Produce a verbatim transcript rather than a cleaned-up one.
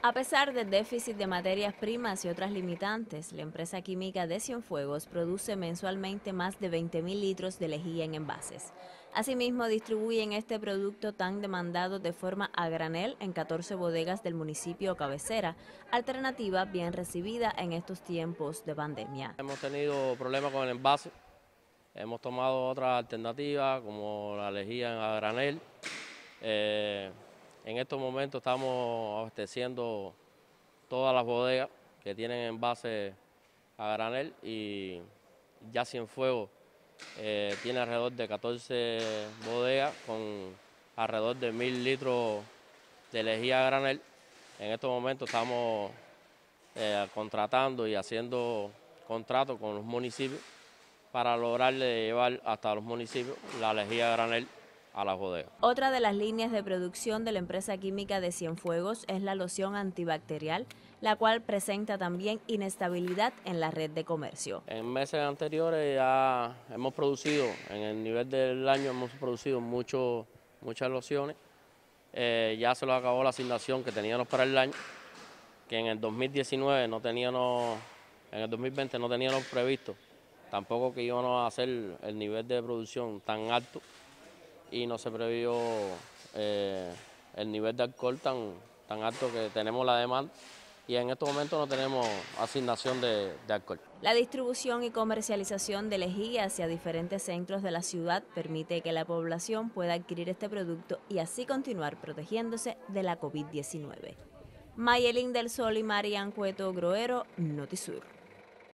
A pesar del déficit de materias primas y otras limitantes, la empresa química de Cienfuegos produce mensualmente más de veinte mil litros de lejía en envases. Asimismo, distribuyen este producto tan demandado de forma a granel en catorce bodegas del municipio cabecera, alternativa bien recibida en estos tiempos de pandemia. Hemos tenido problemas con el envase, hemos tomado otras alternativas como la lejía a granel. Eh, en estos momentos estamos abasteciendo todas las bodegas que tienen envase a granel y ya Cienfuegos eh, tiene alrededor de catorce bodegas con alrededor de mil litros de lejía a granel. En estos momentos estamos eh, contratando y haciendo contratos con los municipios para lograr llevar hasta los municipios la lejía a granel a las bodegas. Otra de las líneas de producción de la empresa química de Cienfuegos es la loción antibacterial, la cual presenta también inestabilidad en la red de comercio. En meses anteriores ya hemos producido, en el nivel del año hemos producido mucho, muchas lociones. Eh, ya se nos acabó la asignación que teníamos para el año, que en el dos mil diecinueve no teníamos, en el dos mil veinte no teníamos previsto, tampoco que íbamos a hacer el nivel de producción tan alto y no se previó eh, el nivel de alcohol tan, tan alto que tenemos la demanda. Y en estos momentos no tenemos asignación de, de alcohol. La distribución y comercialización de lejía hacia diferentes centros de la ciudad permite que la población pueda adquirir este producto y así continuar protegiéndose de la COVID diecinueve. Mayelín del Sol y Marian Cueto Groero, Notisur.